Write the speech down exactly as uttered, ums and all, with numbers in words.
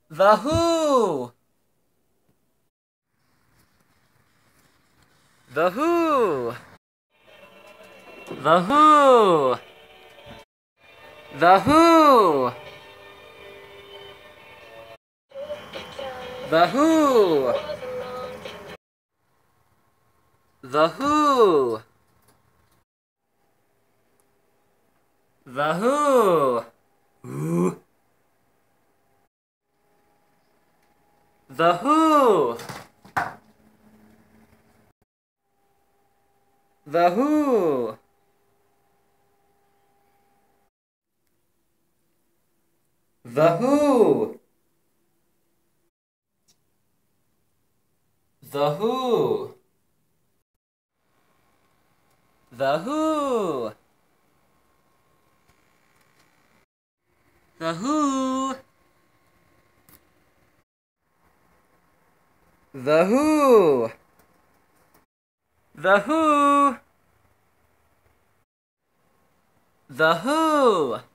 The Who. The Who. The Who. The Who. The Who. The Who. The Who. Who. The Who. The Who. The Who. The Who. The Who. The Who. The Who. The Who. The Who.